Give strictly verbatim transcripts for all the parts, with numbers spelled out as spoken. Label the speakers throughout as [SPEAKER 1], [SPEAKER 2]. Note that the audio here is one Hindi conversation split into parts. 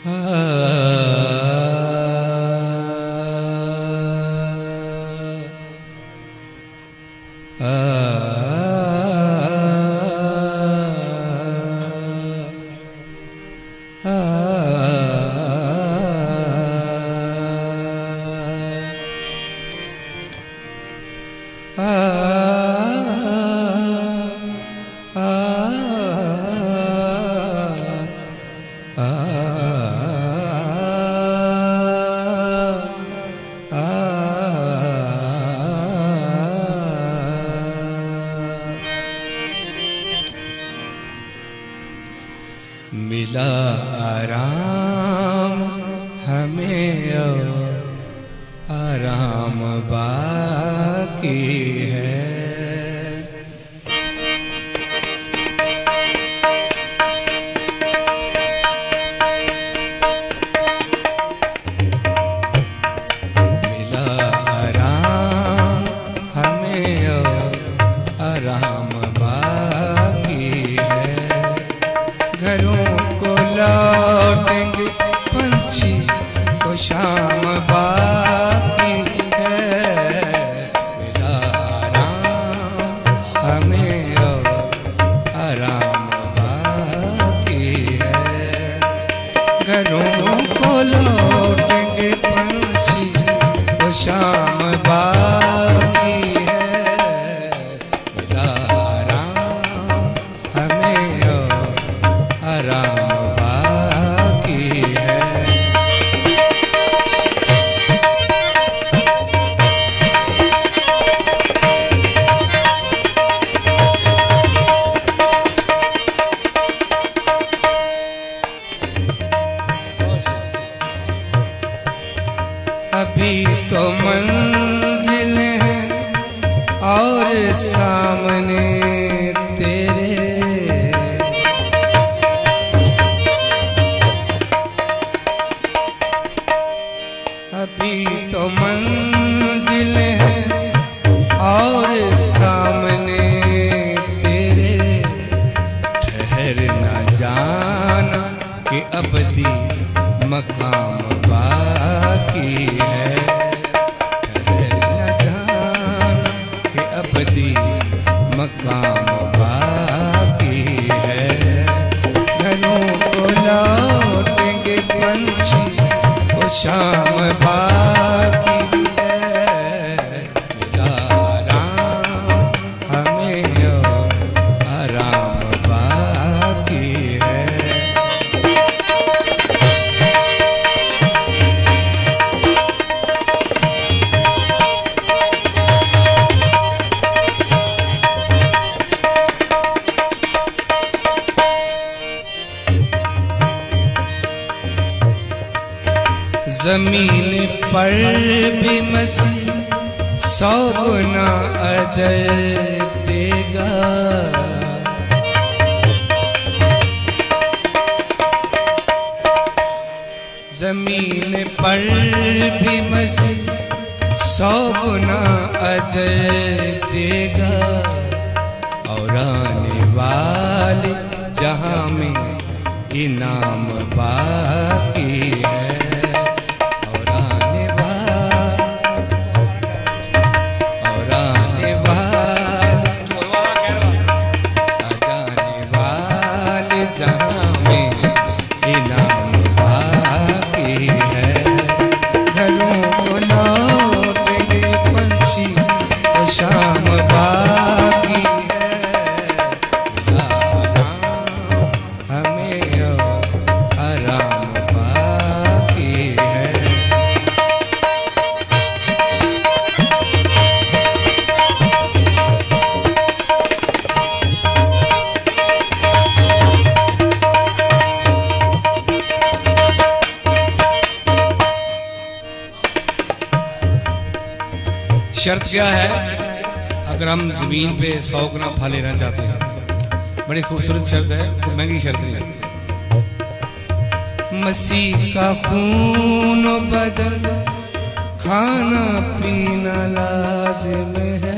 [SPEAKER 1] मिला आराम हमें और आराम बाकी है। मिला आराम हमें और आराम बाकी है। घरों को लौटेंगे पंछी को शाम बाकी है। मिला आराम हमें और आराम बाकी है। घरों को लौटेंगे पंछी को शाम बाकी है। मिला आराम हमें और आराम बाकी है। अभी तो मंजिल है और सामने तेरे। अभी तो मंजिल है और सामने तेरे। ठहर न जाना कि अबदी मकाम बाकी है। ठहर न जाना कि अबदी मकाम बाकी है। घरों को लौटेंगे पंछी वो शाम बाकी है। मिला आराम हमें और आराम बाकी है। जमीन पर भी मसीह सौ गुना अजर देगा। जमीन पर भी मसीह सौ गुना अजर देगा। और आने वाले जहां में इनाम बाकी है। शाम बाकी है। आराम हमें और आराम बाकी है। शर्त क्या है? अगर हम जमीन पे सौ गुना फल लेना चाहते हैं, बड़ी खूबसूरत शर्त है, तो महंगी शर्त नहीं है। मसीह का खून बदल खाना पीना लाजिम है।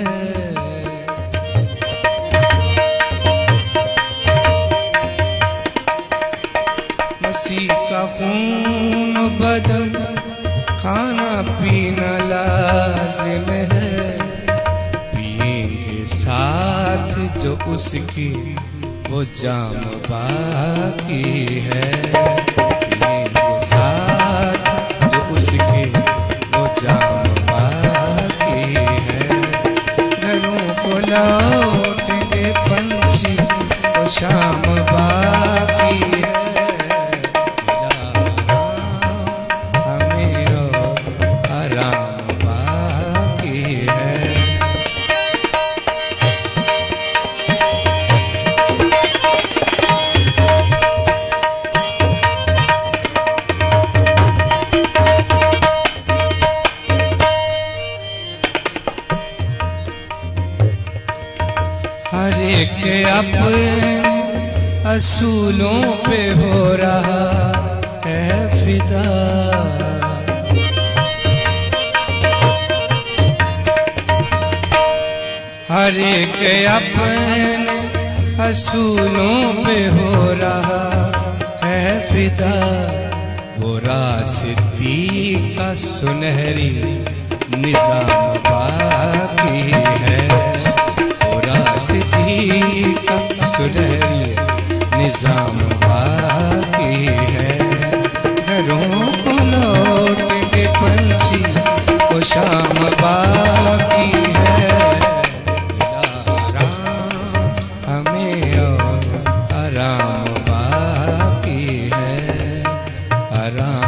[SPEAKER 1] मसीह किसी का खून बदन, खाना पीना लाजिम है, पिएंगे साथ जो उसकी वो जाम बाकी है, पिएंगे साथ जो उसकी वो जाम बाकी है। घरों को लौटेंगे पंछी वो शाम बाकी है, हर एक अपने असूलों पे हो रहा है फिदा, हर एक अपने असूलों पे हो रहा है फिदा। वो रास्ती का सुनहरी निजाम बाकी है, का सुनहरी निजाम बाकी है। घरों को लौटेंगे पंछी वो शाम बाकी है, आराम हमें और आराम बाकी है, आराम